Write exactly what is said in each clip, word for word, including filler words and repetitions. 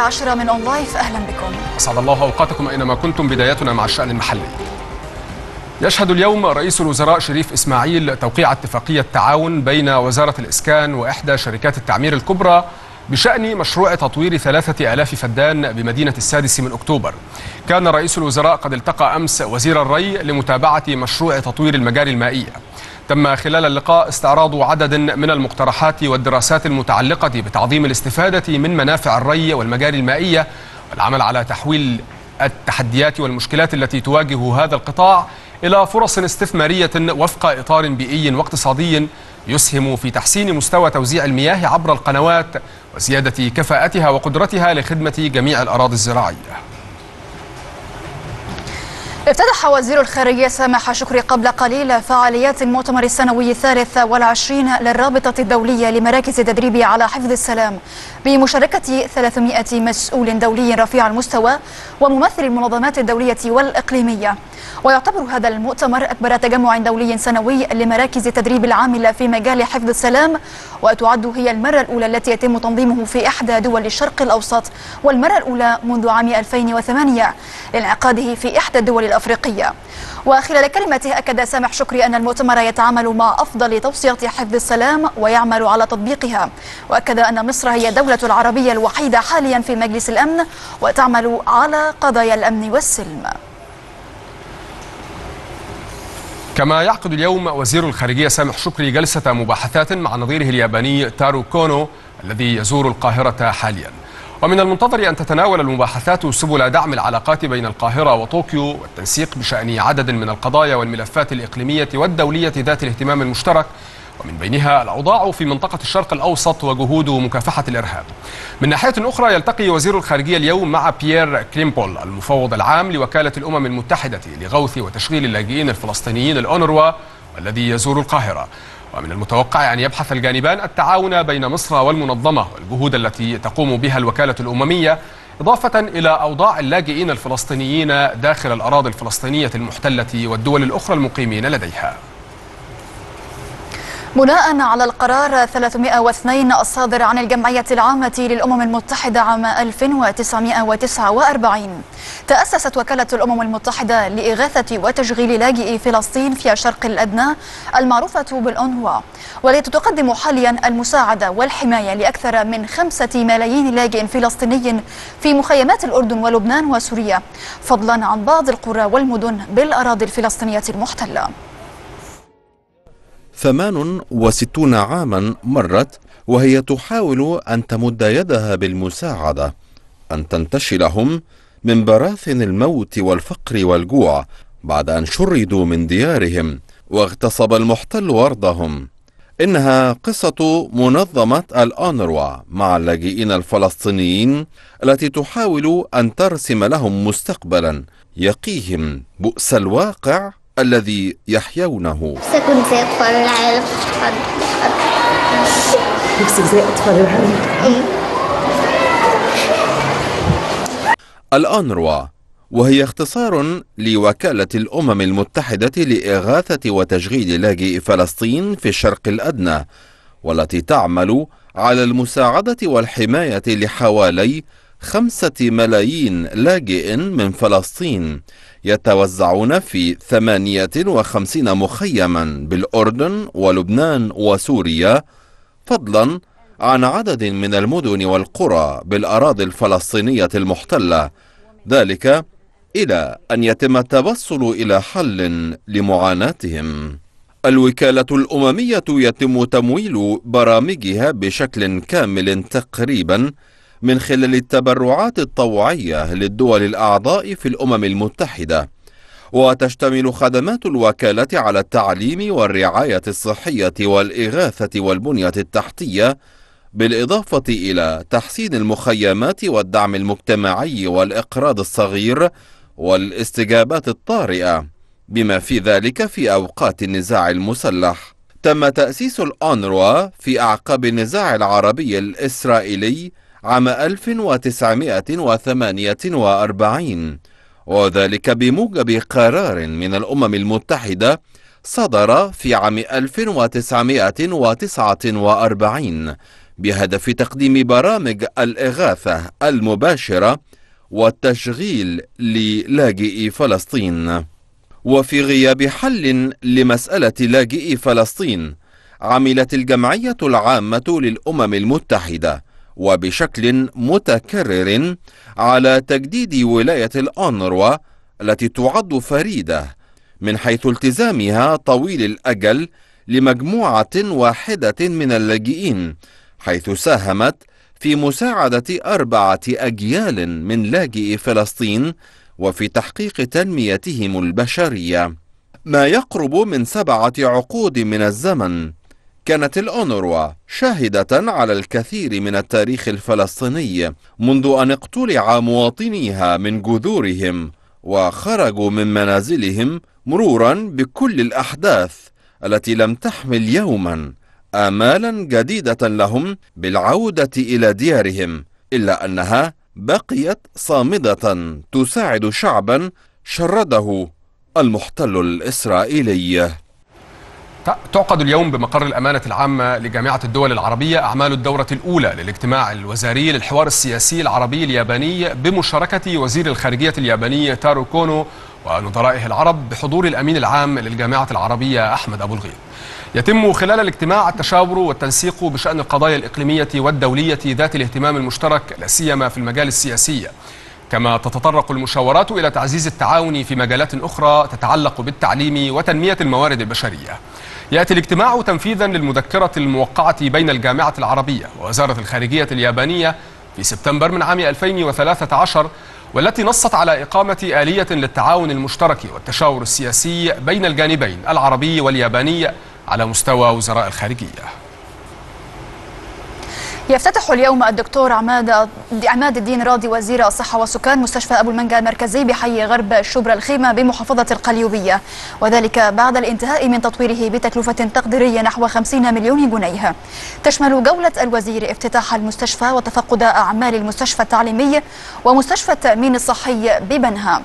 العاشرة من أون لايف، أهلا بكم. أسعد الله أوقاتكم أينما كنتم. بدايتنا مع الشأن المحلي. يشهد اليوم رئيس الوزراء شريف إسماعيل توقيع اتفاقية تعاون بين وزارة الإسكان وإحدى شركات التعمير الكبرى بشأن مشروع تطوير ثلاثة آلاف فدان بمدينة السادس من أكتوبر. كان رئيس الوزراء قد التقى أمس وزير الري لمتابعة مشروع تطوير المجاري المائية. تم خلال اللقاء استعراض عدد من المقترحات والدراسات المتعلقة بتعظيم الاستفادة من منافع الري والمجاري المائية والعمل على تحويل التحديات والمشكلات التي تواجه هذا القطاع إلى فرص استثمارية وفق إطار بيئي واقتصادي يسهم في تحسين مستوى توزيع المياه عبر القنوات وزيادة كفاءتها وقدرتها لخدمة جميع الأراضي الزراعية. افتتح وزير الخارجية سامح شكري قبل قليل فعاليات المؤتمر السنوي الثالث والعشرين للرابطة الدولية لمراكز تدريب على حفظ السلام بمشاركة ثلاثمائة مسؤول دولي رفيع المستوى وممثل المنظمات الدولية والإقليمية. ويعتبر هذا المؤتمر أكبر تجمع دولي سنوي لمراكز التدريب العاملة في مجال حفظ السلام، وتعد هي المرة الأولى التي يتم تنظيمه في إحدى دول الشرق الأوسط، والمرة الأولى منذ عام ألفين وثمانية لانعقاده في إحدى الدول الأفريقية. وخلال كلمته أكد سامح شكري أن المؤتمر يتعامل مع أفضل توصيات حفظ السلام ويعمل على تطبيقها، وأكد أن مصر هي الدولة العربية الوحيدة حاليا في مجلس الأمن وتعمل على قضايا الأمن والسلم. كما يعقد اليوم وزير الخارجية سامح شكري جلسة مباحثات مع نظيره الياباني تارو كونو الذي يزور القاهرة حاليا. ومن المنتظر أن تتناول المباحثات سبل دعم العلاقات بين القاهرة وطوكيو والتنسيق بشأن عدد من القضايا والملفات الإقليمية والدولية ذات الاهتمام المشترك، ومن بينها الأوضاع في منطقة الشرق الأوسط وجهود مكافحة الإرهاب. من ناحية أخرى يلتقي وزير الخارجية اليوم مع بيير كريمبول المفوض العام لوكالة الأمم المتحدة لغوث وتشغيل اللاجئين الفلسطينيين الأونروا والذي يزور القاهرة. ومن المتوقع أن يبحث الجانبان التعاون بين مصر والمنظمة والجهود التي تقوم بها الوكالة الأممية، إضافة إلى أوضاع اللاجئين الفلسطينيين داخل الأراضي الفلسطينية المحتلة والدول الأخرى المقيمين لديها. بناء على القرار ثلاثمائة واثنين الصادر عن الجمعية العامة للأمم المتحدة عام ألف وتسعمائة وتسعة وأربعين، تأسست وكالة الأمم المتحدة لإغاثة وتشغيل لاجئي فلسطين في الشرق الأدنى المعروفة بالأونروا، والتي تقدم حاليا المساعدة والحماية لأكثر من خمسة ملايين لاجئ فلسطيني في مخيمات الأردن ولبنان وسوريا، فضلا عن بعض القرى والمدن بالأراضي الفلسطينية المحتلة. ثمان وستون عاما مرت وهي تحاول أن تمد يدها بالمساعدة، أن تنتشلهم من براثن الموت والفقر والجوع بعد أن شردوا من ديارهم واغتصب المحتل أرضهم. إنها قصة منظمة الأونروا مع اللاجئين الفلسطينيين التي تحاول أن ترسم لهم مستقبلا يقيهم بؤس الواقع الذي يحيونه. أكون زي أطفال العالم. نفسك زي أطفال العالم. الأونروا وهي اختصار لوكالة الأمم المتحدة لإغاثة وتشغيل لاجئي فلسطين في الشرق الأدنى، والتي تعمل على المساعدة والحماية لحوالي خمسة ملايين لاجئ من فلسطين يتوزعون في ثمانية وخمسين مخيما بالأردن ولبنان وسوريا، فضلا عن عدد من المدن والقرى بالأراضي الفلسطينية المحتلة، ذلك إلى أن يتم التوصل إلى حل لمعاناتهم. الوكالة الأممية يتم تمويل برامجها بشكل كامل تقريبا من خلال التبرعات الطوعية للدول الأعضاء في الأمم المتحدة، وتشتمل خدمات الوكالة على التعليم والرعاية الصحية والإغاثة والبنية التحتية، بالإضافة إلى تحسين المخيمات والدعم المجتمعي والإقراض الصغير والاستجابات الطارئة، بما في ذلك في أوقات النزاع المسلح. تم تأسيس الأونروا في أعقاب النزاع العربي الإسرائيلي عام ألف وتسعمائة وثمانية وأربعين، وذلك بموجب قرار من الأمم المتحدة صدر في عام ألف وتسعمائة وتسعة وأربعين بهدف تقديم برامج الإغاثة المباشرة والتشغيل للاجئي فلسطين. وفي غياب حل لمسألة لاجئي فلسطين، عملت الجمعية العامة للأمم المتحدة وبشكل متكرر على تجديد ولاية الأونروا التي تعد فريدة من حيث التزامها طويل الأجل لمجموعة واحدة من اللاجئين، حيث ساهمت في مساعدة أربعة أجيال من لاجئي فلسطين وفي تحقيق تنميتهم البشرية. ما يقرب من سبعة عقود من الزمن كانت الأونروا شاهدة على الكثير من التاريخ الفلسطيني منذ أن اقتلع مواطنيها من جذورهم وخرجوا من منازلهم، مرورا بكل الأحداث التي لم تحمل يوما آمالا جديدة لهم بالعودة إلى ديارهم، إلا أنها بقيت صامدة تساعد شعبا شرده المحتل الإسرائيلي. تعقد اليوم بمقر الأمانة العامة لجامعة الدول العربية أعمال الدورة الأولى للاجتماع الوزاري للحوار السياسي العربي الياباني بمشاركة وزير الخارجية الياباني تارو كونو ونظرائه العرب بحضور الأمين العام للجامعة العربية أحمد أبو الغيط. يتم خلال الاجتماع التشاور والتنسيق بشأن القضايا الإقليمية والدولية ذات الاهتمام المشترك لا سيما في المجال السياسي، كما تتطرق المشاورات إلى تعزيز التعاون في مجالات أخرى تتعلق بالتعليم وتنمية الموارد البشرية. يأتي الاجتماع تنفيذا للمذكرة الموقعة بين الجامعة العربية ووزارة الخارجية اليابانية في سبتمبر من عام ألفين وثلاثة عشر، والتي نصت على إقامة آلية للتعاون المشترك والتشاور السياسي بين الجانبين العربي والياباني على مستوى وزراء الخارجية. يفتتح اليوم الدكتور عماد عماد الدين راضي وزير الصحة والسكان مستشفى أبو المنجا المركزي بحي غرب شبرا الخيمة بمحافظة القليوبية، وذلك بعد الانتهاء من تطويره بتكلفة تقديرية نحو خمسين مليون جنيه. تشمل جولة الوزير افتتاح المستشفى وتفقد أعمال المستشفى التعليمي ومستشفى التأمين الصحي ببنها.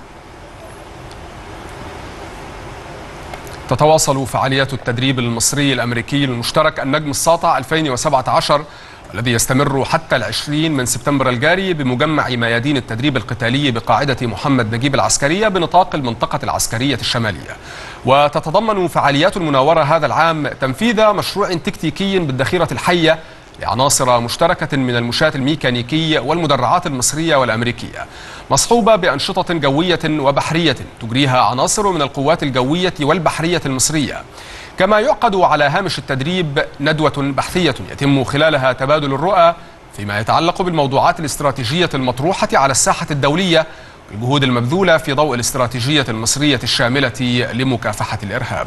تتواصل فعاليات التدريب المصري الأمريكي المشترك النجم الساطع ألفين وسبعة عشر الذي يستمر حتى العشرين من سبتمبر الجاري بمجمع ميادين التدريب القتالي بقاعدة محمد نجيب العسكرية بنطاق المنطقة العسكرية الشمالية. وتتضمن فعاليات المناورة هذا العام تنفيذ مشروع تكتيكي بالذخيرة الحية لعناصر مشتركة من المشاة الميكانيكي والمدرعات المصرية والأمريكية، مصحوبة بأنشطة جوية وبحرية تجريها عناصر من القوات الجوية والبحرية المصرية. كما يعقد على هامش التدريب ندوة بحثية يتم خلالها تبادل الرؤى فيما يتعلق بالموضوعات الاستراتيجية المطروحة على الساحة الدولية والجهود المبذولة في ضوء الاستراتيجية المصرية الشاملة لمكافحة الإرهاب.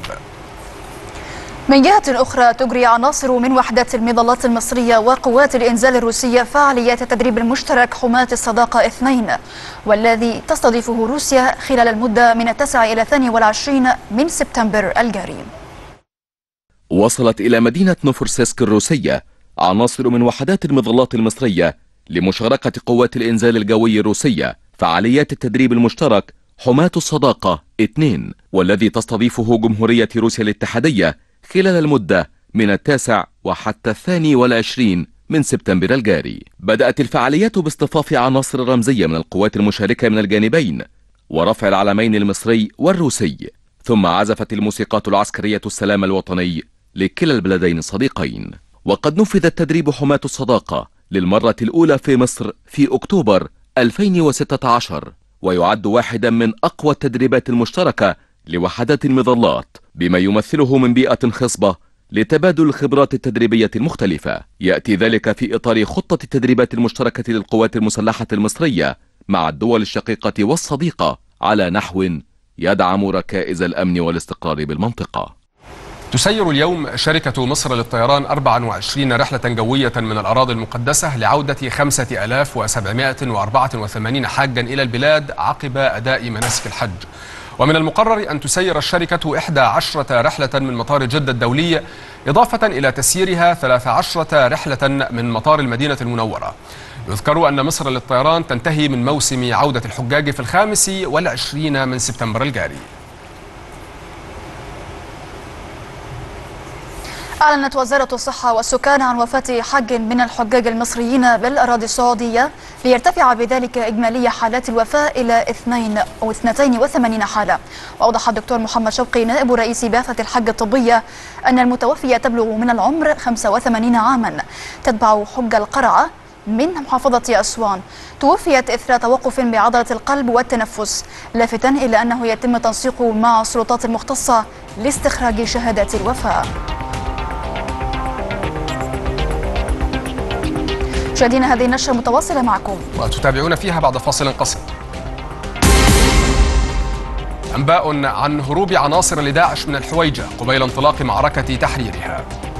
من جهة أخرى تجري عناصر من وحدات المظلات المصرية وقوات الإنزال الروسية فعاليات التدريب المشترك حماة الصداقة اثنين، والذي تستضيفه روسيا خلال المدة من التاسع إلى الثاني والعشرين من سبتمبر الجاري. وصلت إلى مدينة نوفورسيسك الروسية عناصر من وحدات المظلات المصرية لمشاركة قوات الإنزال الجوي الروسية فعاليات التدريب المشترك حماة الصداقة اثنين، والذي تستضيفه جمهورية روسيا الاتحادية خلال المدة من التاسع وحتى الثاني والعشرين من سبتمبر الجاري. بدأت الفعاليات باصطفاف عناصر رمزية من القوات المشاركة من الجانبين ورفع العلمين المصري والروسي، ثم عزفت الموسيقات العسكرية السلام الوطني لكلا البلدين الصديقين. وقد نفذ التدريب حماة الصداقة للمرة الأولى في مصر في أكتوبر ألفين وستة عشر، ويعد واحدا من أقوى التدريبات المشتركة لوحدات المظلات بما يمثله من بيئة خصبة لتبادل الخبرات التدريبية المختلفة. يأتي ذلك في إطار خطة التدريبات المشتركة للقوات المسلحة المصرية مع الدول الشقيقة والصديقة على نحو يدعم ركائز الأمن والاستقرار بالمنطقة. تسير اليوم شركة مصر للطيران أربعة وعشرين رحلة جوية من الأراضي المقدسة لعودة خمسة آلاف وسبعمائة وأربعة وثمانين حاجا إلى البلاد عقب أداء مناسك الحج. ومن المقرر أن تسير الشركة إحدى عشرة رحلة من مطار جدة الدولي، إضافة إلى تسييرها ثلاث عشرة رحلة من مطار المدينة المنورة. يذكر أن مصر للطيران تنتهي من موسم عودة الحجاج في الخامس والعشرين من سبتمبر الجاري. أعلنت وزارة الصحة والسكان عن وفاة حج من الحجاج المصريين بالأراضي السعودية ليرتفع بذلك إجمالي حالات الوفاة إلى اثنين أو اثنتين وثمانين حالة. وأوضح الدكتور محمد شوقي نائب رئيس بعثة الحج الطبية أن المتوفية تبلغ من العمر خمسة وثمانين عاما، تتبع حج القرعة من محافظة أسوان، توفيت إثر توقف بعضلة القلب والتنفس، لافتا إلى أنه يتم تنسيقه مع السلطات المختصة لاستخراج شهادات الوفاة. مشاهدينا، هذه النشرة متواصلة معكم وتتابعون فيها بعد فاصل قصير. أنباء عن هروب عناصر لداعش من الحويجة قبيل انطلاق معركة تحريرها.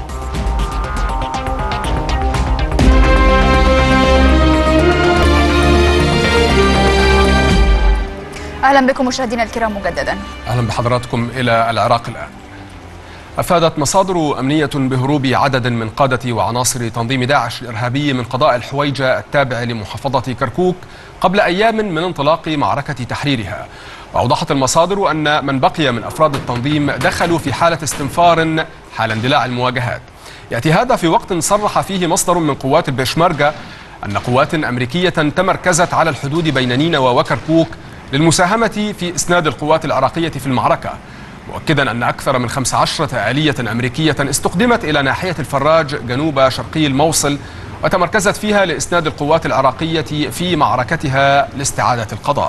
أهلا بكم مشاهدينا الكرام مجددا. أهلا بحضراتكم إلى العراق الآن. أفادت مصادر أمنية بهروب عدد من قادة وعناصر تنظيم داعش الإرهابي من قضاء الحويجة التابع لمحافظة كركوك قبل أيام من انطلاق معركة تحريرها. وأوضحت المصادر أن من بقي من أفراد التنظيم دخلوا في حالة استنفار حال اندلاع المواجهات. يأتي هذا في وقت صرح فيه مصدر من قوات البيشمركة أن قوات أمريكية تمركزت على الحدود بين نينوى وكركوك للمساهمة في إسناد القوات العراقية في المعركة، مؤكدا أن أكثر من خمس عشرة آلية أمريكية استخدمت إلى ناحية الفراج جنوب شرقي الموصل وتمركزت فيها لإسناد القوات العراقية في معركتها لاستعادة القضاء.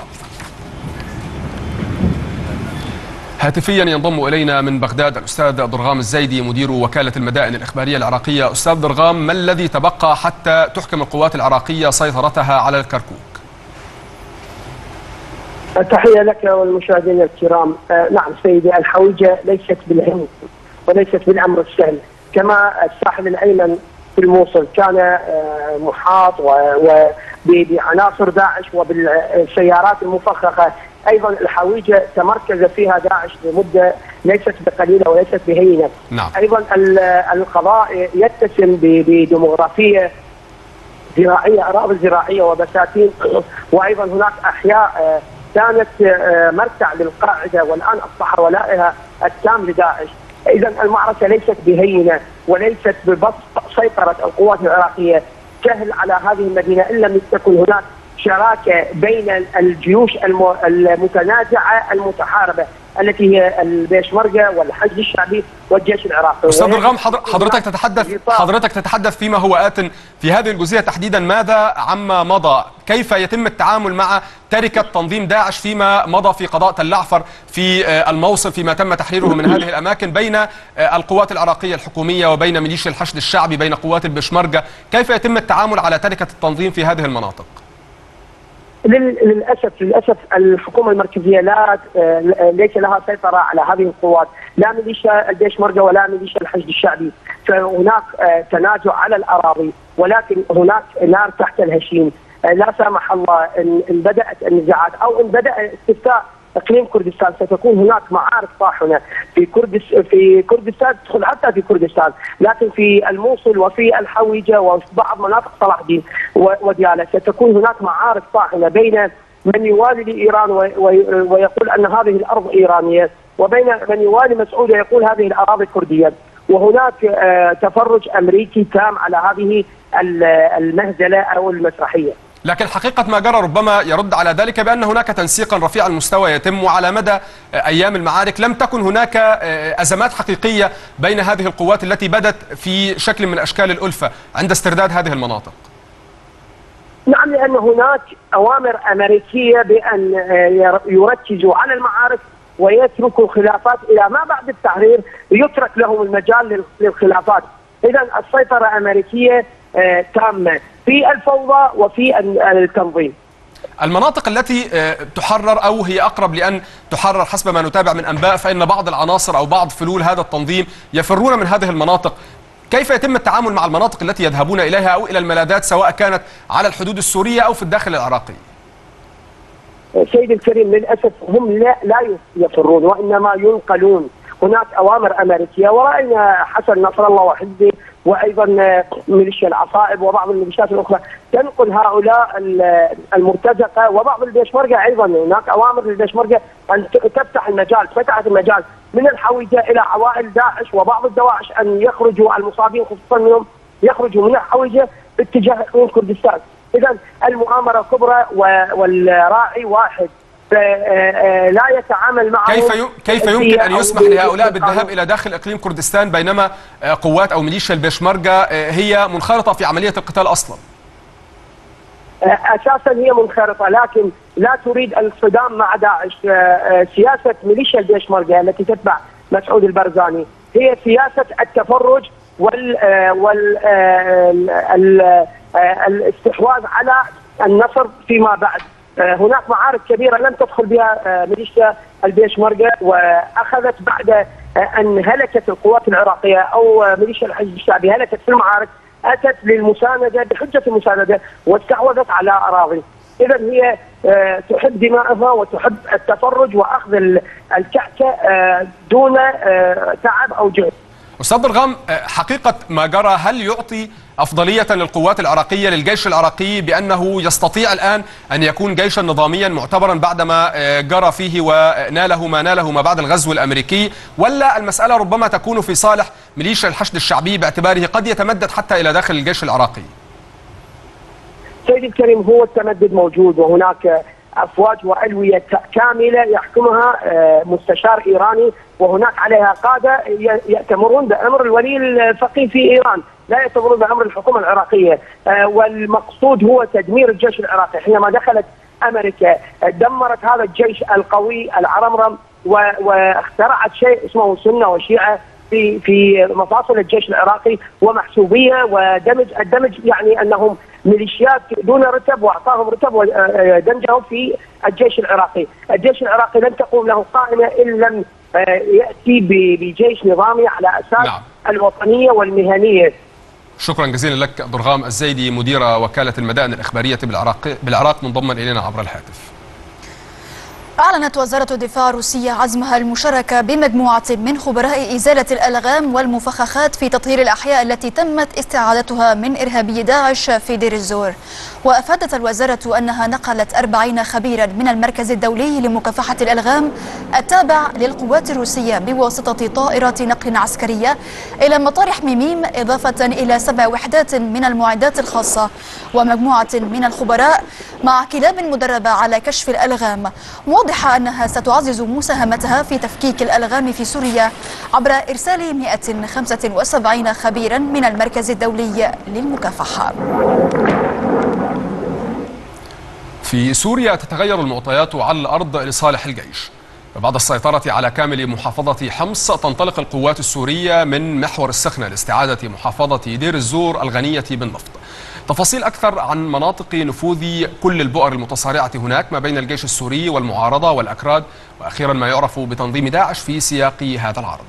هاتفيا ينضم إلينا من بغداد الأستاذ ضرغام الزيدي مدير وكالة المدائن الإخبارية العراقية. أستاذ ضرغام، ما الذي تبقى حتى تحكم القوات العراقية سيطرتها على الكركوك؟ تحية لك والمشاهدين الكرام. آه نعم سيدي، الحويجة ليست بالهين وليست بالأمر السهل، كما الساحل الأيمن في الموصل كان آه محاط بعناصر داعش وبالسيارات المفخخة. أيضا الحويجة تمركز فيها داعش لمدة ليست بقليلة وليست بهينة. نعم. أيضا القضاء يتسم بديموغرافية زراعية، أراضي زراعية وبساتين، وأيضا هناك أحياء آه كانت مرتع للقاعدة والآن أصبح ولائها التام لداعش. إذا المعركة ليست بهينة وليست ببسط سيطرة القوات العراقية سهل على هذه المدينة إن لم تكن هناك شراكة بين الجيوش المتنازعة المتحاربة التي هي البيشمركة والحشد الشعبي والجيش العراقي. أستاذ ضرغام، حضرتك تتحدث حضرتك تتحدث فيما هو آت في هذه الجزئية تحديدا، ماذا عما مضى؟ كيف يتم التعامل مع تركة تنظيم داعش فيما مضى في قضاء تل أحفر، في الموصل، فيما تم تحريره من هذه الأماكن، بين القوات العراقية الحكومية وبين ميليشيا الحشد الشعبي، بين قوات البيشمركة؟ كيف يتم التعامل على تركة التنظيم في هذه المناطق؟ للاسف للاسف الحكومه المركزيه لا ليس لها سيطره على هذه القوات، لا ميليشيا البيشمركة ولا ميليشيا الحشد الشعبي، فهناك تنازع على الاراضي، ولكن هناك نار تحت الهشيم. لا سامح الله ان بدات النزاعات او ان بدا استفتاء اقليم كردستان ستكون هناك معارك طاحنه في كردس في كردستان، تدخل حتى في كردستان، لكن في الموصل وفي الحويجه وفي بعض مناطق صلاح الدين ودياله ستكون هناك معارك طاحنه بين من يوالي لايران ويقول ان هذه الارض ايرانيه، وبين من يوالي مسعود يقول هذه الاراضي كرديه، وهناك تفرج امريكي تام على هذه المهزله او المسرحيه. لكن حقيقة ما جرى ربما يرد على ذلك بأن هناك تنسيقا رفيع المستوى يتم على مدى أيام المعارك، لم تكن هناك أزمات حقيقية بين هذه القوات التي بدت في شكل من أشكال الألفة عند استرداد هذه المناطق. نعم، لأن هناك أوامر أمريكية بأن يركزوا على المعارك ويتركوا الخلافات إلى ما بعد التحرير، يترك لهم المجال للخلافات. إذا السيطرة أمريكية تامة في الفوضى وفي التنظيم. المناطق التي تحرر أو هي أقرب لأن تحرر حسب ما نتابع من أنباء، فإن بعض العناصر أو بعض فلول هذا التنظيم يفرون من هذه المناطق. كيف يتم التعامل مع المناطق التي يذهبون إليها أو إلى الملاذات، سواء كانت على الحدود السورية أو في الداخل العراقي؟ سيدي الكريم، للأسف هم لا, لا يفرون وإنما ينقلون. هناك أوامر أمريكية، ورأينا حسن نصر الله وحزبه وايضا ميليشيا العصائب وبعض الميليشيات الاخرى تنقل هؤلاء المرتزقه وبعض البيشمركه. ايضا هناك اوامر للبيشمركه ان تفتح المجال، فتحت المجال من الحويجه الى عوائل داعش وبعض الدواعش ان يخرجوا المصابين خصوصا منهم يخرجوا من الحويجه باتجاه اقليم كردستان. اذا المؤامره كبرى والراعي واحد، لا يتعامل معه. كيف كيف يمكن ان يسمح لهؤلاء بالذهاب الى داخل اقليم كردستان بينما قوات او ميليشيا البيشمركه هي منخرطه في عمليه القتال اصلا؟ اساسا هي منخرطه لكن لا تريد الصدام مع داعش. سياسه ميليشيا البيشمركه التي تتبع مسعود البرزاني هي سياسه التفرج وال وال الاستحواذ على النصر فيما بعد. هناك معارك كبيره لم تدخل بها ميليشيا البيشمركه، واخذت بعد ان هلكت القوات العراقيه او ميليشيا الحشد الشعبي هلكت في المعارك، اتت للمسانده بحجه المسانده واستحوذت على اراضي. اذا هي تحب دمائها وتحب التفرج واخذ الكعكه دون تعب او جهد. أستاذ ضرغام، حقيقة ما جرى هل يعطي أفضلية للقوات العراقية للجيش العراقي بأنه يستطيع الآن أن يكون جيشا نظاميا معتبرا بعدما جرى فيه وناله ما ناله ما بعد الغزو الأمريكي، ولا المسألة ربما تكون في صالح ميليشيا الحشد الشعبي باعتباره قد يتمدد حتى إلى داخل الجيش العراقي؟ سيدي الكريم، هو التمدد موجود وهناك أفواج وألوية كاملة يحكمها مستشار إيراني، وهناك عليها قادة يأتمرون بأمر الولي الفقيه في إيران، لا يأتمرون بأمر الحكومة العراقية. والمقصود هو تدمير الجيش العراقي. حينما دخلت أمريكا دمرت هذا الجيش القوي العرمرم واخترعت شيء اسمه سنة وشيعة في في مفاصل الجيش العراقي ومحسوبية ودمج. الدمج يعني أنهم ميليشيات دون رتب واعطاهم رتب ودمجهم في الجيش العراقي. الجيش العراقي لن تقوم له قائمه ان لم ياتي بجيش نظامي على اساس نعم. الوطنيه والمهنيه. شكرا جزيلا لك ضرغام الزيدي، مدير وكاله المدائن الاخباريه بالعراق بالعراق منضما الينا عبر الهاتف. أعلنت وزارة الدفاع الروسية عزمها المشاركة بمجموعة من خبراء إزالة الألغام والمفخخات في تطهير الأحياء التي تمت استعادتها من إرهابي داعش في دير الزور. وأفادت الوزارة أنها نقلت أربعين خبيرا من المركز الدولي لمكافحة الألغام التابع للقوات الروسية بواسطة طائرة نقل عسكرية إلى مطار حميميم، إضافة إلى سبع وحدات من المعدات الخاصة ومجموعة من الخبراء مع كلاب مدربة على كشف الألغام، واضحة أنها ستعزز مساهمتها في تفكيك الألغام في سوريا عبر إرسال مئة وخمسة وسبعين خبيرا من المركز الدولي للمكافحة. في سوريا تتغير المعطيات على الأرض لصالح الجيش. فبعد السيطرة على كامل محافظة حمص تنطلق القوات السورية من محور السخنة لاستعادة محافظة دير الزور الغنية بالنفط. تفاصيل أكثر عن مناطق نفوذ كل البؤر المتصارعة هناك ما بين الجيش السوري والمعارضة والأكراد، وأخيرا ما يعرف بتنظيم داعش في سياق هذا العرض.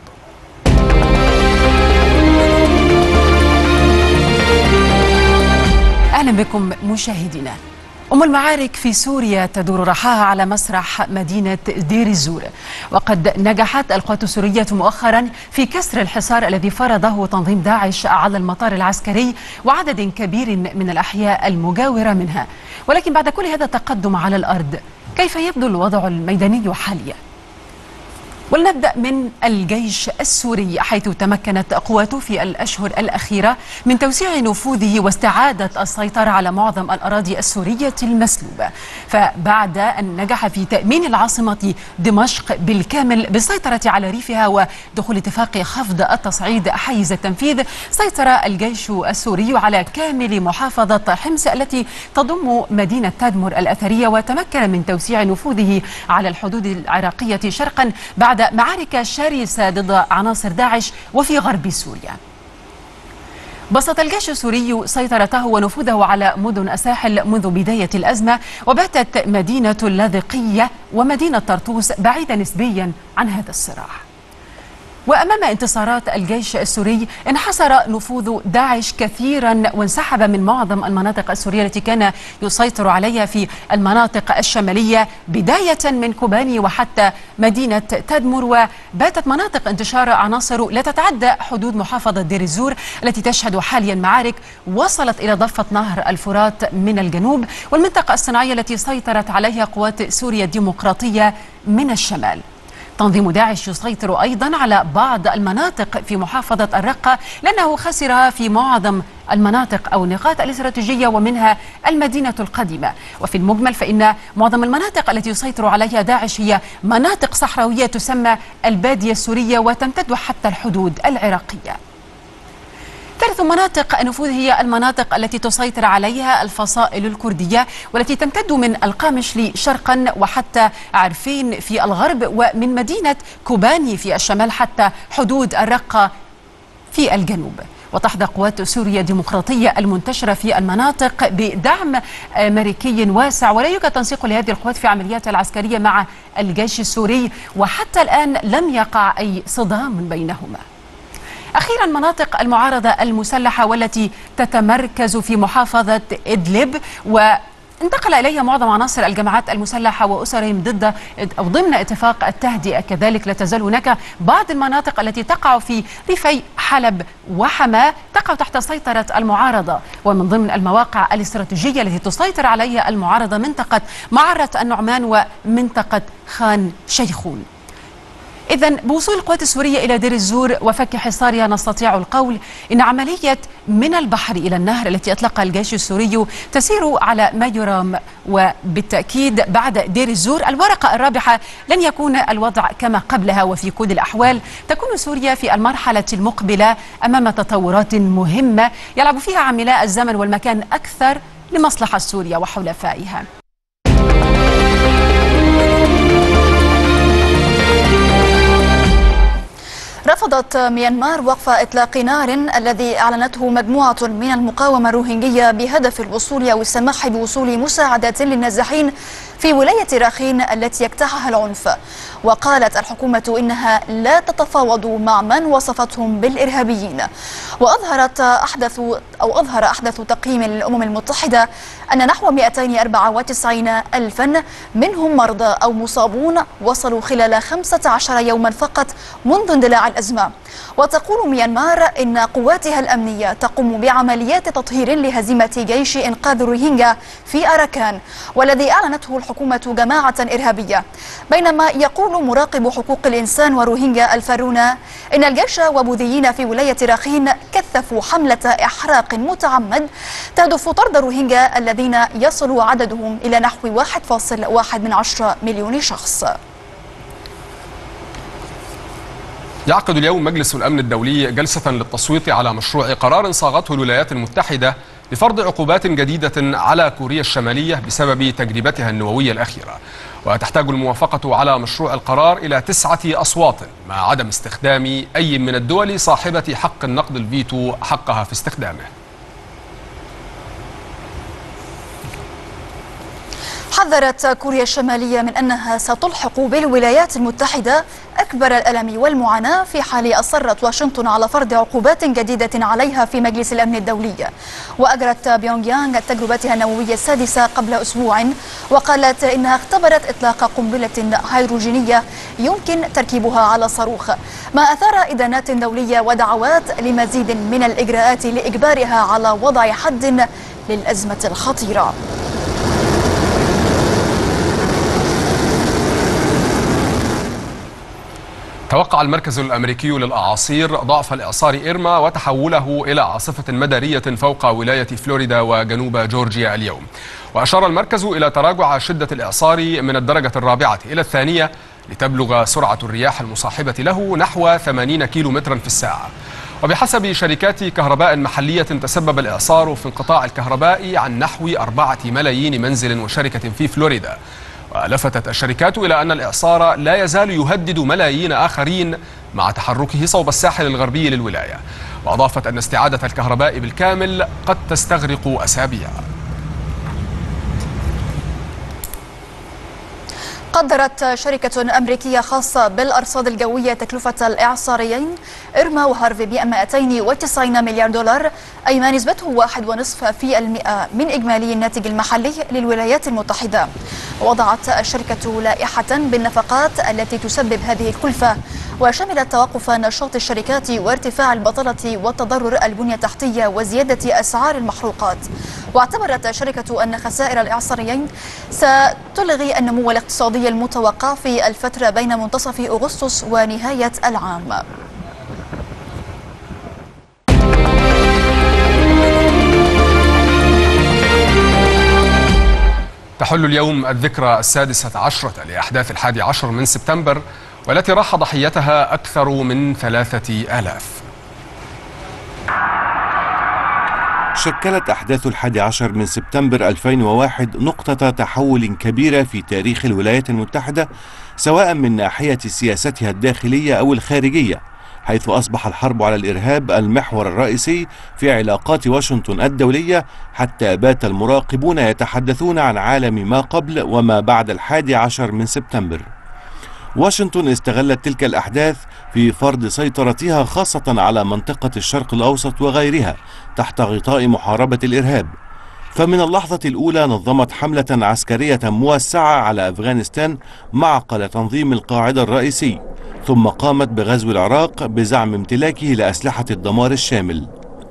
أهلا بكم مشاهدينا. أم المعارك في سوريا تدور رحاها على مسرح مدينة دير الزور، وقد نجحت القوات السورية مؤخرا في كسر الحصار الذي فرضه تنظيم داعش على المطار العسكري وعدد كبير من الأحياء المجاورة منها. ولكن بعد كل هذا التقدم على الأرض، كيف يبدو الوضع الميداني حاليا؟ ولنبدأ من الجيش السوري، حيث تمكنت قواته في الأشهر الأخيرة من توسيع نفوذه واستعادة السيطرة على معظم الأراضي السورية المسلوبة. فبعد أن نجح في تأمين العاصمة دمشق بالكامل بالسيطرة على ريفها ودخول اتفاق خفض التصعيد حيز التنفيذ، سيطر الجيش السوري على كامل محافظة حمص التي تضم مدينة تدمر الأثرية، وتمكن من توسيع نفوذه على الحدود العراقية شرقا بعد معارك شرسة ضد عناصر داعش وفي غرب سوريا. بسط الجيش السوري سيطرته ونفوذه على مدن الساحل منذ بداية الأزمة، وباتت مدينة اللاذقية ومدينة طرطوس بعيدة نسبيا عن هذا الصراع. وأمام انتصارات الجيش السوري انحصر نفوذ داعش كثيرا وانسحب من معظم المناطق السورية التي كان يسيطر عليها في المناطق الشمالية بداية من كوباني وحتى مدينة تدمر، وباتت مناطق انتشار عناصر لا تتعدى حدود محافظة دير الزور التي تشهد حاليا معارك وصلت إلى ضفة نهر الفرات من الجنوب والمنطقة الصناعية التي سيطرت عليها قوات سوريا الديمقراطية من الشمال. تنظيم داعش يسيطر أيضا على بعض المناطق في محافظة الرقة لأنه خسرها في معظم المناطق أو النقاط الاستراتيجية ومنها المدينة القديمة. وفي المجمل فإن معظم المناطق التي يسيطر عليها داعش هي مناطق صحراوية تسمى البادية السورية وتمتد حتى الحدود العراقية. ثالث مناطق النفوذ هي المناطق التي تسيطر عليها الفصائل الكردية والتي تمتد من القامش شرقا وحتى عرفين في الغرب ومن مدينة كوباني في الشمال حتى حدود الرقة في الجنوب. وتحظى قوات سوريا الديمقراطية المنتشرة في المناطق بدعم أمريكي واسع ولا يوجد تنسيق لهذه القوات في عملياتها العسكرية مع الجيش السوري وحتى الآن لم يقع أي صدام بينهما. أخيرا مناطق المعارضة المسلحة والتي تتمركز في محافظة إدلب وانتقل إليها معظم عناصر الجماعات المسلحة وأسرهم ضد أو ضمن اتفاق التهدئة. كذلك لا تزال هناك بعض المناطق التي تقع في ريفي حلب وحماة تقع تحت سيطرة المعارضة، ومن ضمن المواقع الاستراتيجية التي تسيطر عليها المعارضة منطقة معرة النعمان ومنطقة خان شيخون. إذن بوصول القوات السورية إلى دير الزور وفك حصارها نستطيع القول إن عملية من البحر إلى النهر التي أطلقها الجيش السوري تسير على ما يرام، وبالتأكيد بعد دير الزور الورقة الرابحة لن يكون الوضع كما قبلها، وفي كل الأحوال تكون سوريا في المرحلة المقبلة أمام تطورات مهمة يلعب فيها عاملا الزمن والمكان أكثر لمصلحة سوريا وحلفائها. رفضت ميانمار وقف إطلاق نار الذي أعلنته مجموعة من المقاومة الروهينجية بهدف الوصول أو السماح بوصول مساعدات للنازحين في ولاية راخين التي يجتاحها العنف. وقالت الحكومة إنها لا تتفاوض مع من وصفتهم بالإرهابيين. وأظهرت أحدث أو أظهر أحدث تقييم للأمم المتحدة أن نحو مئتين وأربعة وتسعين ألفا منهم مرضى أو مصابون وصلوا خلال خمسة عشر يوما فقط منذ اندلاع الأزمة. وتقول ميانمار إن قواتها الأمنية تقوم بعمليات تطهير لهزيمة جيش إنقاذ الروهينجا في أراكان والذي أعلنته الحكومة جماعة إرهابية. بينما يقول مراقب حقوق الإنسان وروهينجا الفارونا إن الجيش وبوذيين في ولاية راخين كثفوا حملة إحراق متعمد تهدف طرد الروهينجا الذين يصل عددهم إلى نحو واحد فاصلة واحد من عشرة مليون شخص. يعقد اليوم مجلس الأمن الدولي جلسة للتصويت على مشروع قرار صاغته الولايات المتحدة لفرض عقوبات جديدة على كوريا الشمالية بسبب تجربتها النووية الأخيرة. وتحتاج الموافقة على مشروع القرار إلى تسعة أصوات مع عدم استخدام أي من الدول صاحبة حق النقد الفيتو حقها في استخدامه. حذرت كوريا الشمالية من أنها ستلحق بالولايات المتحدة أكبر الألم والمعاناة في حال أصرت واشنطن على فرض عقوبات جديدة عليها في مجلس الأمن الدولي. وأجرت بيونغ يانغ تجربتها النووية السادسة قبل أسبوع، وقالت إنها اختبرت إطلاق قنبلة هيدروجينية يمكن تركيبها على صاروخ، ما أثار إدانات دولية ودعوات لمزيد من الإجراءات لإجبارها على وضع حد للأزمة الخطيرة. توقع المركز الأمريكي للأعاصير ضعف الإعصار إيرما وتحوله إلى عاصفة مدارية فوق ولاية فلوريدا وجنوب جورجيا اليوم. وأشار المركز إلى تراجع شدة الإعصار من الدرجة الرابعة إلى الثانية لتبلغ سرعة الرياح المصاحبة له نحو ثمانين كيلو مترا في الساعة. وبحسب شركات كهرباء محلية تسبب الإعصار في انقطاع الكهرباء عن نحو أربعة ملايين منزل وشركة في فلوريدا. ولفتت الشركات إلى أن الإعصار لا يزال يهدد ملايين آخرين مع تحركه صوب الساحل الغربي للولاية. وأضافت أن استعادة الكهرباء بالكامل قد تستغرق أسابيع. قدرت شركة أمريكية خاصة بالأرصاد الجوية تكلفة الإعصاريين إرما وهارفي ب مئتين وتسعين مليار دولار، أي ما نسبته واحد ونصف في المئة من إجمالي الناتج المحلي للولايات المتحدة. وضعت الشركة لائحة بالنفقات التي تسبب هذه الكلفة، وشملت توقف نشاط الشركات وارتفاع البطالة وتضرر البنية التحتية وزيادة أسعار المحروقات. واعتبرت الشركة أن خسائر الإعصاريين ستلغي النمو الاقتصادي المتوقع في الفترة بين منتصف أغسطس ونهاية العام. تحل اليوم الذكرى السادسة عشرة لأحداث الحادي عشر من سبتمبر، والتي راح ضحيتها أكثر من ثلاثة آلاف. شكلت أحداث الحادي عشر من سبتمبر ألفين وواحد نقطة تحول كبيرة في تاريخ الولايات المتحدة، سواء من ناحية سياستها الداخلية أو الخارجية، حيث أصبح الحرب على الإرهاب المحور الرئيسي في علاقات واشنطن الدولية، حتى بات المراقبون يتحدثون عن عالم ما قبل وما بعد الحادي عشر من سبتمبر. واشنطن استغلت تلك الأحداث في فرض سيطرتها خاصة على منطقة الشرق الأوسط وغيرها تحت غطاء محاربة الإرهاب. فمن اللحظة الأولى نظمت حملة عسكرية موسعة على أفغانستان معقل تنظيم القاعدة الرئيسي، ثم قامت بغزو العراق بزعم امتلاكه لأسلحة الدمار الشامل.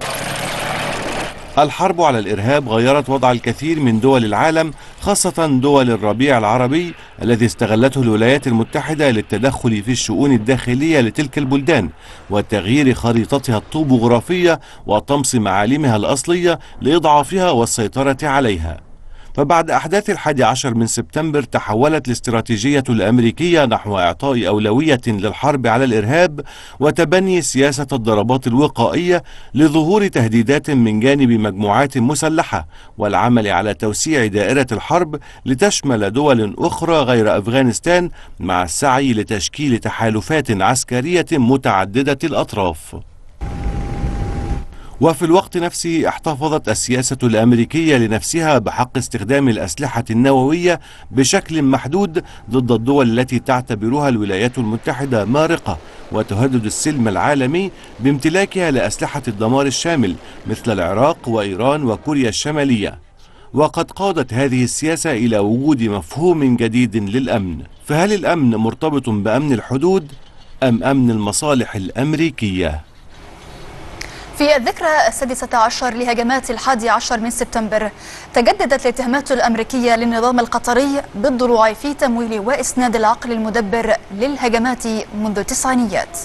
الحرب على الإرهاب غيرت وضع الكثير من دول العالم، خاصة دول الربيع العربي الذي استغلته الولايات المتحدة للتدخل في الشؤون الداخلية لتلك البلدان وتغيير خريطتها الطوبوغرافية وطمس معالمها الأصلية لإضعافها والسيطرة عليها. فبعد أحداث الحادي عشر من سبتمبر تحولت الاستراتيجية الأمريكية نحو إعطاء أولوية للحرب على الإرهاب وتبني سياسة الضربات الوقائية لظهور تهديدات من جانب مجموعات مسلحة، والعمل على توسيع دائرة الحرب لتشمل دول أخرى غير أفغانستان، مع السعي لتشكيل تحالفات عسكرية متعددة الأطراف. وفي الوقت نفسه احتفظت السياسة الأمريكية لنفسها بحق استخدام الأسلحة النووية بشكل محدود ضد الدول التي تعتبرها الولايات المتحدة مارقة وتهدد السلم العالمي بامتلاكها لأسلحة الدمار الشامل مثل العراق وإيران وكوريا الشمالية. وقد قادت هذه السياسة إلى وجود مفهوم جديد للأمن. فهل الأمن مرتبط بأمن الحدود أم أمن المصالح الأمريكية؟ في الذكرى السادسة عشر لهجمات الحادي عشر من سبتمبر، تجددت الاتهامات الأمريكية للنظام القطري بالضلوع في تمويل وإسناد العقل المدبر للهجمات منذ التسعينيات.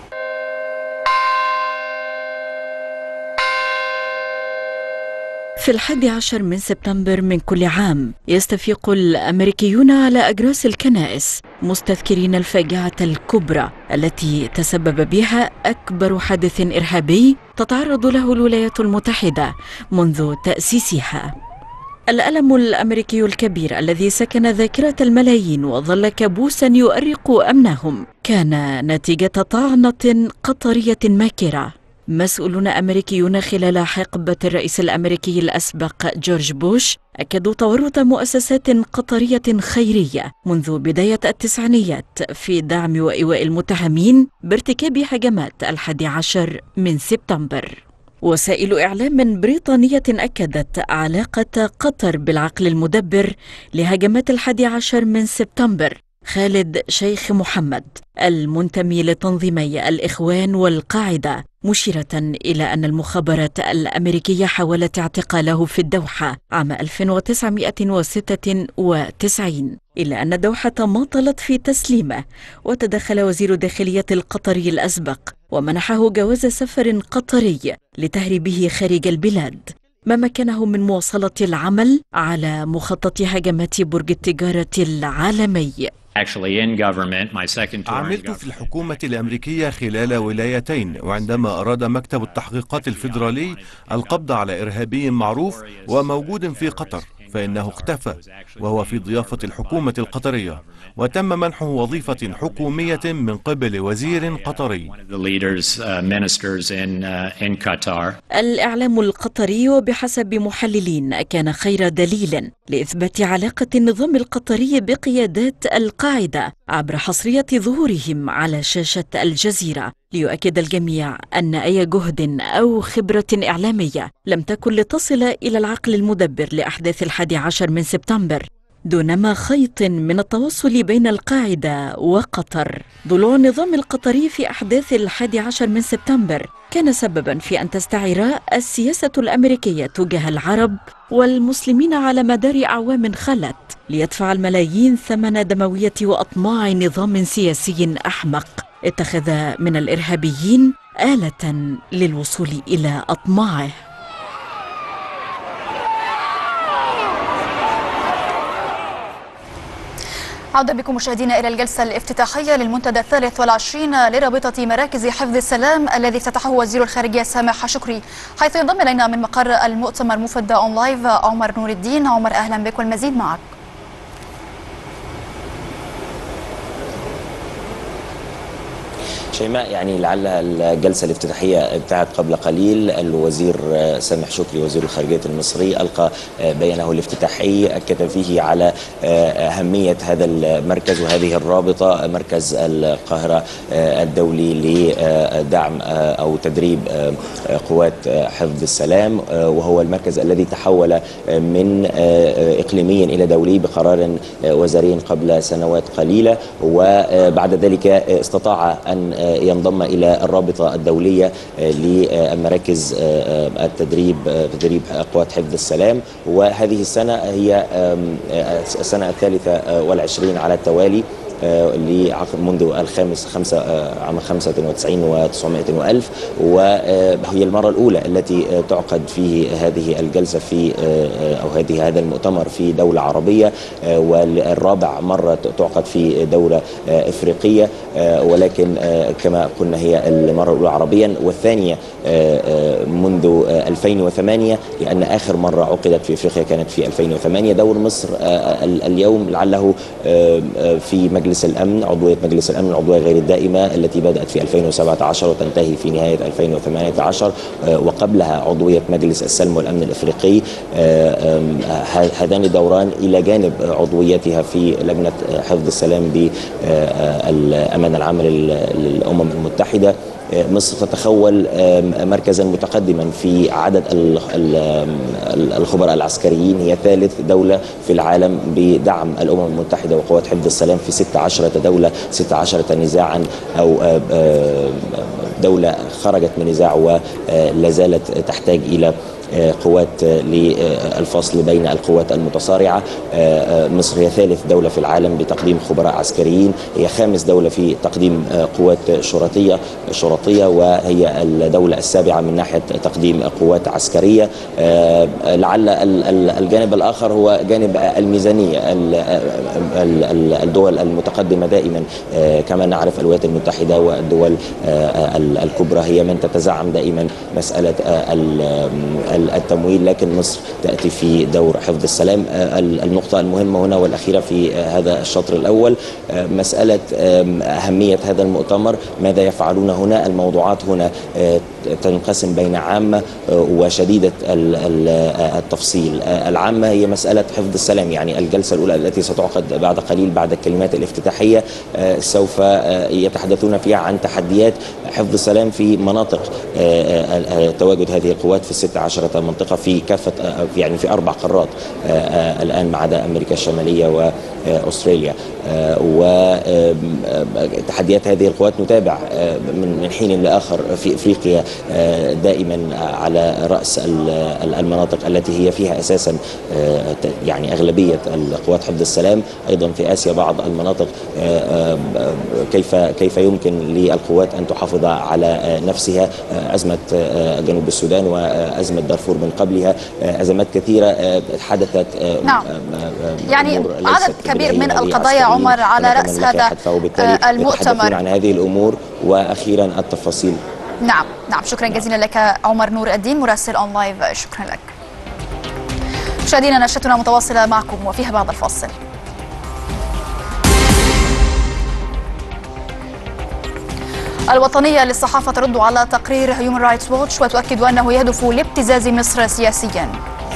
في الحادي عشر من سبتمبر من كل عام يستفيق الأمريكيون على أجراس الكنائس مستذكرين الفاجعة الكبرى التي تسبب بها أكبر حادث إرهابي تتعرض له الولايات المتحدة منذ تأسيسها. الألم الأمريكي الكبير الذي سكن ذاكرة الملايين وظل كابوسا يؤرق أمنهم كان نتيجة طعنة قطرية ماكرة. مسؤولون أمريكيون خلال حقبة الرئيس الأمريكي الأسبق جورج بوش أكدوا تورط مؤسسات قطرية خيرية منذ بداية التسعينيات في دعم وإيواء المتهمين بارتكاب هجمات الحادي عشر من سبتمبر. وسائل إعلام بريطانية أكدت علاقة قطر بالعقل المدبر لهجمات الحادي عشر من سبتمبر خالد شيخ محمد المنتمي لتنظيمي الإخوان والقاعدة، مشيرة إلى أن المخابرات الأمريكية حاولت اعتقاله في الدوحة عام ألف وتسعمائة وستة وتسعين، إلا أن الدوحة ماطلت في تسليمه، وتدخل وزير داخلية القطري الأسبق ومنحه جواز سفر قطري لتهريبه خارج البلاد، ما مكنه من مواصلة العمل على مخطط هجمات برج التجارة العالمي. عملت في الحكومة الأمريكية خلال ولايتين، وعندما أراد مكتب التحقيقات الفيدرالي القبض على إرهابي معروف وموجود في قطر، فإنه اختفى وهو في ضيافة الحكومة القطرية، وتم منحه وظيفة حكومية من قبل وزير قطري. الإعلام القطري وبحسب محللين كان خير دليل لإثبات علاقة النظام القطري بقيادات القاعدة عبر حصرية ظهورهم على شاشة الجزيرة، ليؤكد الجميع أن أي جهد أو خبرة إعلامية لم تكن لتصل إلى العقل المدبر لأحداث الحادي عشر من سبتمبر دونما خيط من التواصل بين القاعدة وقطر. ضلوع النظام القطري في أحداث الحادي عشر من سبتمبر كان سببا في أن تستعير السياسة الأمريكية تجاه العرب والمسلمين على مدار أعوام خلت، ليدفع الملايين ثمن دموية وأطماع نظام سياسي أحمق اتخذ من الإرهابيين آلة للوصول إلى أطماعه. عودة بكم مشاهدينا إلى الجلسة الافتتاحية للمنتدى الثالث والعشرين لرابطة مراكز حفظ السلام الذي افتتحه وزير الخارجية سامح شكري، حيث ينضم إلينا من مقر المؤتمر مفد أون لايف عمر نور الدين. عمر أهلا بك والمزيد معك. شيماء، يعني لعل الجلسة الافتتاحية انتهت قبل قليل. الوزير سامح شكري وزير الخارجية المصري ألقى بيانه الافتتاحي أكد فيه على أهمية هذا المركز وهذه الرابطة، مركز القاهرة الدولي لدعم أو تدريب قوات حفظ السلام، وهو المركز الذي تحول من إقليمي إلى دولي بقرار وزاري قبل سنوات قليلة، وبعد ذلك استطاع أن ينضم إلى الرابطة الدولية لمراكز التدريب تدريب قوات حفظ السلام. وهذه السنة هي السنة الثالثة والعشرين على التوالي منذ الخامس خمسة عام خمسة وتسعين وتسعمائة وألف، وهي المرة الأولى التي تعقد فيه هذه الجلسة في أو هذه هذا المؤتمر في دولة عربية، والرابع مرة تعقد في دولة إفريقية، ولكن كما قلنا هي المرة الأولى عربيا، والثانية منذ ألفين وثمانية، لأن آخر مرة عقدت في إفريقيا كانت في ألفين وثمانية. دور مصر اليوم لعله في مجلس الأمن، عضوية مجلس الأمن العضوية غير الدائمة التي بدأت في ألفين وسبعة عشر وتنتهي في نهاية ألفين وثمانية عشر، وقبلها عضوية مجلس السلم والأمن الإفريقي. هذان الدوران إلى جانب عضويتها في لجنة حفظ السلام بالأمانة العامة للأمم المتحدة، مصر تتخول مركزا متقدما في عدد الخبراء العسكريين. هي ثالث دولة في العالم بدعم الأمم المتحدة وقوات حفظ السلام في ستة عشر دولة، ستة عشر نزاعا أو دولة خرجت من نزاع ولا زالت تحتاج إلى قوات للفصل بين القوات المتصارعة. مصر هي ثالث دولة في العالم بتقديم خبراء عسكريين، هي خامس دولة في تقديم قوات شرطية شرطية وهي الدولة السابعة من ناحية تقديم قوات عسكرية. لعل الجانب الآخر هو جانب الميزانية. الدول المتقدمة دائما كما نعرف الولايات المتحدة والدول الكبرى هي من تتزعم دائما مسألة التمويل، لكن مصر تأتي في دور حفظ السلام. النقطة المهمة هنا والأخيرة في هذا الشطر الأول مسألة أهمية هذا المؤتمر، ماذا يفعلون هنا. الموضوعات هنا تنقسم بين عامة وشديدة التفصيل. العامة هي مسألة حفظ السلام، يعني الجلسة الأولى التي ستعقد بعد قليل بعد الكلمات الافتتاحية سوف يتحدثون فيها عن تحديات حفظ السلام في مناطق تواجد هذه القوات في الست عشرة منطقة في كافة يعني في أربع قارات الآن ما عدا أمريكا الشمالية وأستراليا. وتحديات هذه القوات نتابع من حين لآخر في إفريقيا دائما على رأس المناطق التي هي فيها أساسا يعني أغلبية القوات حفظ السلام. أيضا في آسيا بعض المناطق كيف كيف يمكن للقوات أن تحافظ على نفسها. أزمة جنوب السودان وأزمة دارفور من قبلها، أزمات كثيرة حدثت. نعم. يعني عدد كبير من القضايا عمر على رأس هذا المؤتمر عن هذه الأمور وأخيرا التفاصيل. نعم نعم شكرا جزيلا لك عمر نور الدين مراسل أون لايف، شكرا لك. مشاهدينا نشرتنا متواصلة معكم وفيها بعد الفاصل. الوطنية للصحافة ترد على تقرير هيومن رايتس ووتش وتؤكد أنه يهدف لابتزاز مصر سياسيا.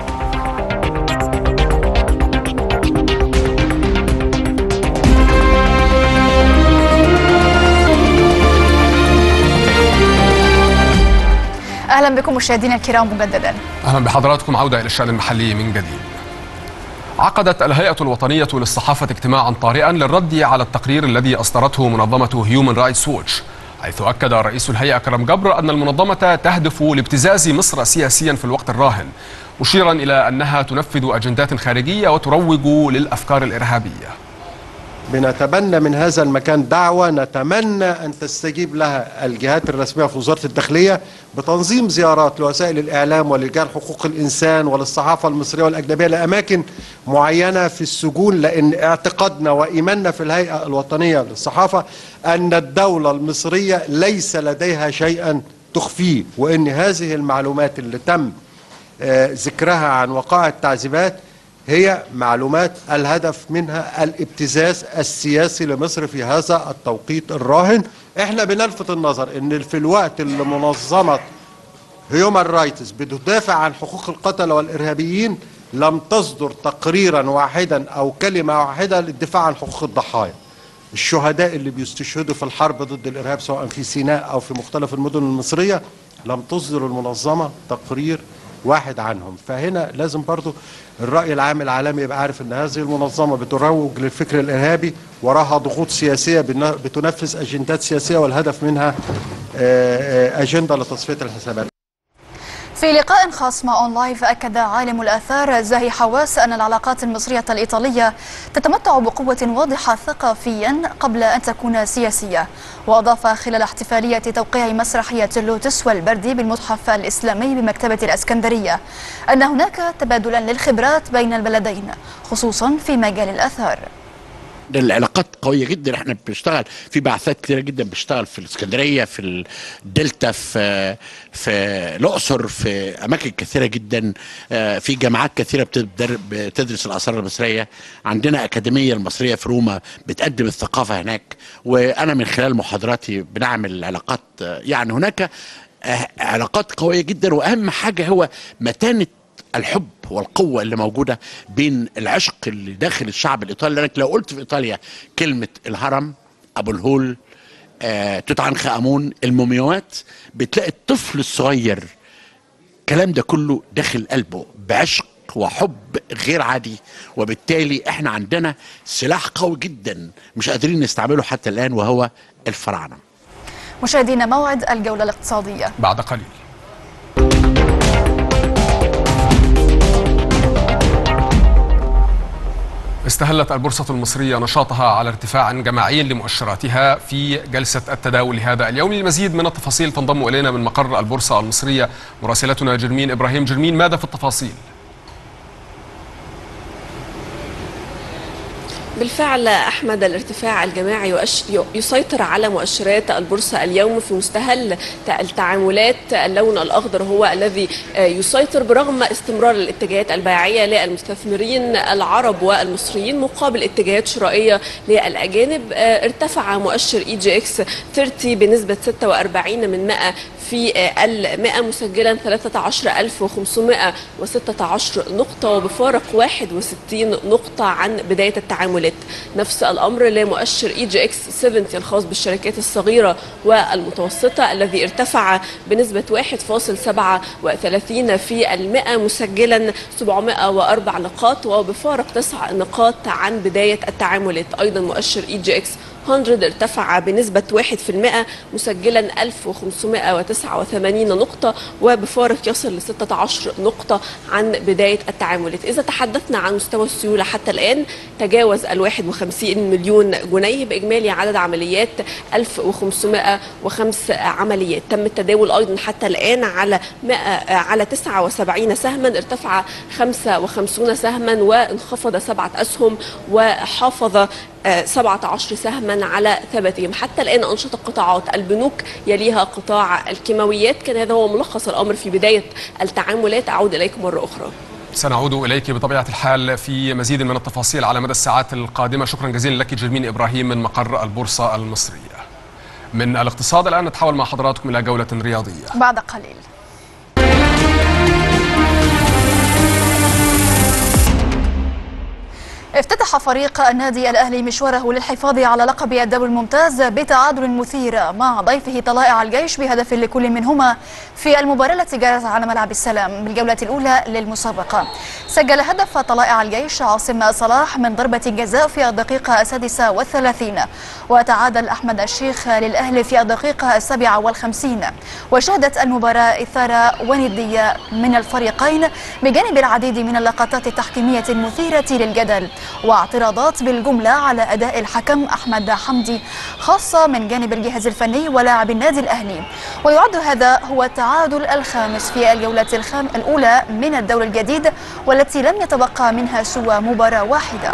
أهلا بكم مشاهدينا الكرام مجددا. أهلا بحضراتكم. عودة إلى الشأن المحلي من جديد. عقدت الهيئة الوطنية للصحافة اجتماعا طارئا للرد على التقرير الذي أصدرته منظمة هيومن رايتس ووتش، حيث أكد رئيس الهيئة أكرم جبر أن المنظمة تهدف لابتزاز مصر سياسيا في الوقت الراهن، مشيرا إلى أنها تنفذ أجندات خارجية وتروج للأفكار الإرهابية. بنتبنى من هذا المكان دعوة نتمنى أن تستجيب لها الجهات الرسمية في وزارة الداخلية بتنظيم زيارات لوسائل الإعلام ولجان حقوق الإنسان وللصحافة المصرية والأجنبية لأماكن معينة في السجون، لأن اعتقادنا وإيماننا في الهيئة الوطنية للصحافة أن الدولة المصرية ليس لديها شيئا تخفيه، وأن هذه المعلومات اللي تم ذكرها عن وقائع التعذيبات هي معلومات الهدف منها الابتزاز السياسي لمصر في هذا التوقيت الراهن. احنا بنلفت النظر ان في الوقت اللي منظمة هيومن رايتس بتدافع عن حقوق القتلة والارهابيين لم تصدر تقريرا واحدا او كلمة واحدة للدفاع عن حقوق الضحايا. الشهداء اللي بيستشهدوا في الحرب ضد الارهاب سواء في سيناء او في مختلف المدن المصرية لم تصدر المنظمة تقرير واحد عنهم. فهنا لازم برضو الرأي العام العالمي يبقى عارف ان هذه المنظمة بتروج للفكر الارهابي، وراها ضغوط سياسية بتنفذ اجندات سياسية والهدف منها اجندة لتصفية الحسابات. في لقاء خاص مع أون لايف أكد عالم الآثار زاهي حواس أن العلاقات المصرية الإيطالية تتمتع بقوة واضحة ثقافيا قبل أن تكون سياسية. وأضاف خلال احتفالية توقيع مسرحية اللوتس والبردي بالمتحف الإسلامي بمكتبة الإسكندرية أن هناك تبادلا للخبرات بين البلدين خصوصا في مجال الآثار. العلاقات قويه جدا، احنا بنشتغل في بعثات كتيره جدا، بنشتغل في الاسكندريه، في الدلتا، في في الاقصر، في اماكن كثيره جدا، في جامعات كثيره بتدرس الاثار المصريه. عندنا اكاديميه المصريه في روما بتقدم الثقافه هناك، وانا من خلال محاضراتي بنعمل علاقات. يعني هناك علاقات قويه جدا، واهم حاجه هو متانه الحب والقوة اللي موجودة بين العشق اللي داخل الشعب الإيطالي. لأنك لو قلت في إيطاليا كلمة الهرم، أبو الهول، آه، توت عنخ آمون، المومياوات، بتلاقي الطفل الصغير الكلام ده كله داخل قلبه بعشق وحب غير عادي. وبالتالي احنا عندنا سلاح قوي جدا مش قادرين نستعمله حتى الآن، وهو الفراعنة. مشاهدينا موعد الجولة الاقتصادية بعد قليل. استهلت البورصة المصرية نشاطها على ارتفاع جماعي لمؤشراتها في جلسة التداول هذا اليوم. للمزيد من التفاصيل تنضم إلينا من مقر البورصة المصرية مراسلتنا جرمين إبراهيم. جرمين، ماذا في التفاصيل؟ بالفعل أحمد، الارتفاع الجماعي يسيطر على مؤشرات البورصة اليوم في مستهل التعاملات. اللون الأخضر هو الذي يسيطر برغم استمرار الاتجاهات البيعية للمستثمرين العرب والمصريين مقابل اتجاهات شرائية للأجانب. ارتفع مؤشر إي جي إكس ثلاثين بنسبة ستة وأربعين من مئة في المئة، مسجلا ثلاثة عشر ألف وخمسمئة وستة عشر نقطة وبفارق واحد وستين نقطة عن بداية التعاملات. نفس الأمر لمؤشر إي جي إكس سبعين الخاص بالشركات الصغيرة والمتوسطة الذي ارتفع بنسبة واحد فاصل سبعة وثلاثين في المئة، مسجلا سبعمئة وأربع نقاط وبفارق تسع نقاط عن بداية التعاملات. أيضا مؤشر إي جي إكس مئة ارتفع بنسبة واحد في المئة، مسجلا ألف وخمسمئة وتسعة وثمانين نقطة وبفارق يصل ل ستة عشر نقطة عن بداية التعاملات. إذا تحدثنا عن مستوى السيولة حتى الآن تجاوز الواحد وخمسين مليون جنيه بإجمالي عدد عمليات ألف وخمسمئة وخمس عمليات. تم التداول أيضا حتى الآن على على تسعة وسبعين سهما، ارتفع خمسة وخمسين سهما وانخفض سبعة أسهم وحافظ سبعة عشر سهما على ثباتهم. حتى الآن أنشطة قطاعات البنوك يليها قطاع الكيماويات. كان هذا هو ملخص الأمر في بداية التعاملات. أعود إليكم مرة أخرى. سنعود إليك بطبيعة الحال في مزيد من التفاصيل على مدى الساعات القادمة. شكرا جزيلا لك جرمين إبراهيم من مقر البورصة المصرية. من الاقتصاد الآن نتحول مع حضراتكم إلى جولة رياضية بعد قليل. افتتح فريق النادي الأهلي مشواره للحفاظ على لقب الدوري الممتاز بتعادل مثير مع ضيفه طلائع الجيش بهدف لكل منهما في المباراة التي جرت على ملعب السلام بالجولة الأولى للمسابقة. سجل هدف طلائع الجيش عاصم صلاح من ضربة جزاء في الدقيقة السادسة والثلاثين، وتعادل أحمد الشيخ للأهلي في الدقيقة السابعة والخمسين. وشهدت المباراة إثارة وندية من الفريقين بجانب العديد من اللقطات التحكيمية المثيرة للجدل واعتراضات بالجملة على أداء الحكم أحمد حمدي، خاصة من جانب الجهاز الفني ولاعب النادي الأهلي. ويعد هذا هو التعادل الخامس في الجولة الخام الأولى من الدوري الجديد، والتي لم يتبقى منها سوى مباراة واحدة.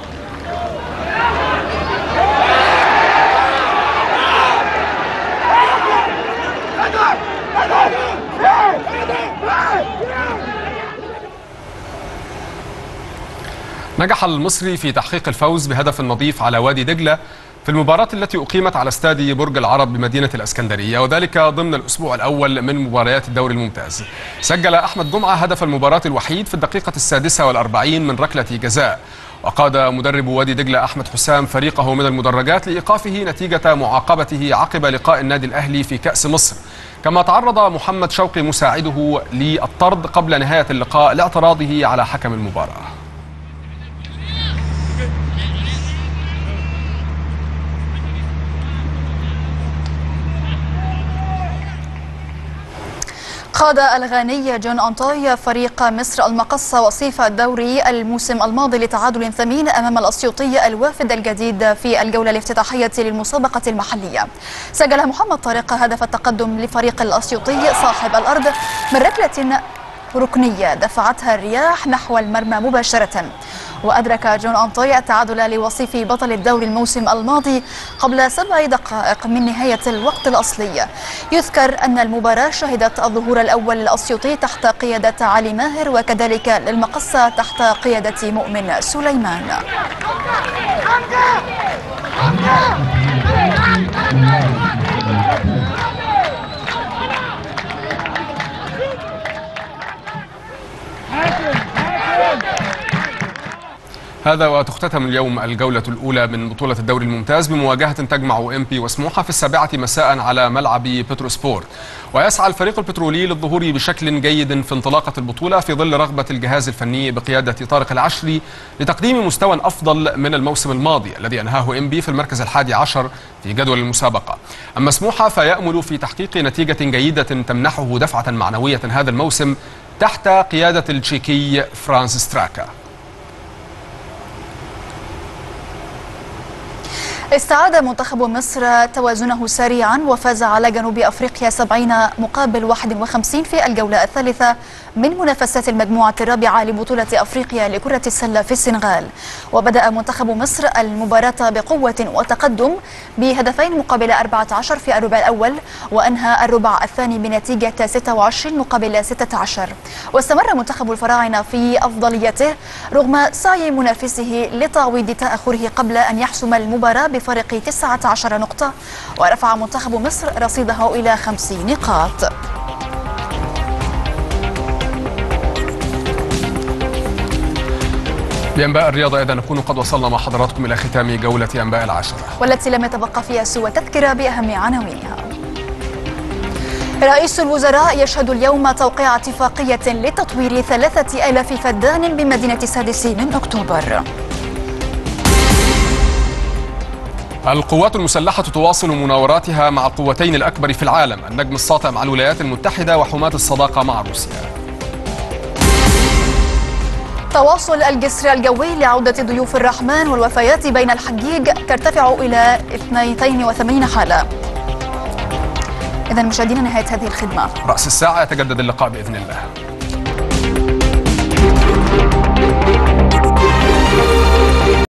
نجح المصري في تحقيق الفوز بهدف نظيف على وادي دجلة في المباراة التي أقيمت على استاد برج العرب بمدينة الإسكندرية، وذلك ضمن الأسبوع الأول من مباريات الدوري الممتاز. سجل أحمد جمعة هدف المباراة الوحيد في الدقيقة السادسة والأربعين من ركلة جزاء، وقاد مدرب وادي دجلة أحمد حسام فريقه من المدرجات لإيقافه نتيجة معاقبته عقب لقاء النادي الأهلي في كأس مصر. كما تعرض محمد شوقي مساعده للطرد قبل نهاية اللقاء لاعتراضه على حكم المباراة. قاد الغاني جون أنطوي فريق مصر المقصة وصيف الدوري الموسم الماضي لتعادل ثمين أمام الأسيوطي الوافد الجديد في الجولة الافتتاحية للمسابقة المحلية. سجل محمد طارق هدف التقدم لفريق الأسيوطي صاحب الأرض من ركلة ركنية دفعتها الرياح نحو المرمى مباشرة. وأدرك جون أنطوي التعادل لوصيف بطل الدوري الموسم الماضي قبل سبع دقائق من نهاية الوقت الأصلي. يذكر أن المباراة شهدت الظهور الأول للأسيوطي تحت قيادة علي ماهر، وكذلك للمقصة تحت قيادة مؤمن سليمان. هذا وتختتم اليوم الجولة الأولى من بطولة الدوري الممتاز بمواجهة تجمع إم بي وسموحة في السابعة مساء على ملعب بتروسبورت. ويسعى الفريق البترولي للظهور بشكل جيد في انطلاقة البطولة في ظل رغبة الجهاز الفني بقيادة طارق العشري لتقديم مستوى أفضل من الموسم الماضي الذي أنهاه إم بي في المركز الحادي عشر في جدول المسابقة. أما سموحة فيأمل في تحقيق نتيجة جيدة تمنحه دفعة معنوية هذا الموسم تحت قيادة التشيكي فرانس ستراكا. استعاد منتخب مصر توازنه سريعا وفاز على جنوب أفريقيا سبعين مقابل واحد وخمسين في الجولة الثالثة من منافسات المجموعة الرابعة لبطولة أفريقيا لكرة السلة في السنغال. وبدأ منتخب مصر المباراة بقوة وتقدم بهدفين مقابل أربعة عشر في الربع الأول، وأنهى الربع الثاني بنتيجة ستة وعشرين مقابل ستة عشر. واستمر منتخب الفراعنة في أفضليته رغم سعي منافسه لتعويض تأخره قبل أن يحسم المباراة بفارق تسعة عشر نقطة، ورفع منتخب مصر رصيده إلى خمس نقاط. بأنباء الرياضة إذا نكون قد وصلنا مع حضراتكم إلى ختام جولة أنباء العاشرة، والتي لم يتبقى فيها سوى تذكرة بأهم عناوينها. رئيس الوزراء يشهد اليوم توقيع اتفاقية لتطوير ثلاثة آلاف فدان بمدينة السادس من أكتوبر. القوات المسلحة تواصل مناوراتها مع القوتين الأكبر في العالم، النجم الساطع مع الولايات المتحدة وحماة الصداقة مع روسيا. تواصل الجسر الجوي لعودة ضيوف الرحمن والوفيات بين الحجيج ترتفع إلى اثنين وثمانين حالة. إذن مشاهدينا نهاية هذه الخدمة. رأس الساعة يتجدد اللقاء بإذن الله.